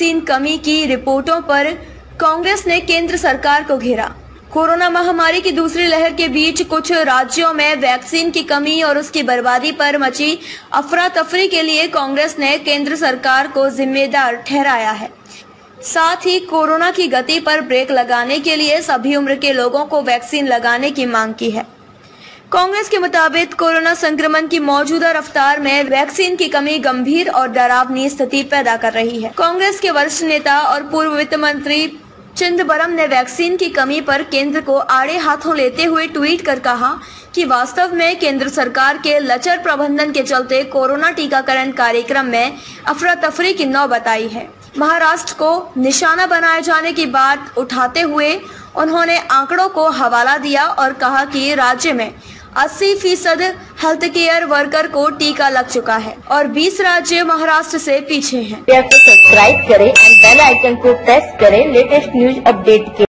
Vaccine कमी की रिपोर्टों पर कांग्रेस ने केंद्र सरकार को घेरा। कोरोना महामारी की दूसरी लहर के बीच कुछ राज्यों में वैक्सीन की कमी और उसकी बर्बादी पर मची अफरा तफरी के लिए कांग्रेस ने केंद्र सरकार को जिम्मेदार ठहराया है। साथ ही कोरोना की गति पर ब्रेक लगाने के लिए सभी उम्र के लोगों को वैक्सीन लगाने की मांग की है। कांग्रेस के मुताबिक कोरोना संक्रमण की मौजूदा रफ्तार में वैक्सीन की कमी गंभीर और डरावनी स्थिति पैदा कर रही है। कांग्रेस के वरिष्ठ नेता और पूर्व वित्त मंत्री चिदंबरम ने वैक्सीन की कमी पर केंद्र को आड़े हाथों लेते हुए ट्वीट कर कहा कि वास्तव में केंद्र सरकार के लचर प्रबंधन के चलते कोरोना टीकाकरण कार्यक्रम में अफरा तफरी की नौबत आई है। महाराष्ट्र को निशाना बनाए जाने की बात उठाते हुए उन्होंने आंकड़ों को हवाला दिया और कहा कि राज्य में 80% हेल्थ केयर वर्कर को टीका लग चुका है और 20 राज्य महाराष्ट्र से पीछे हैं। सब्सक्राइब करें और बेल आइकन को प्रेस करें लेटेस्ट न्यूज अपडेट के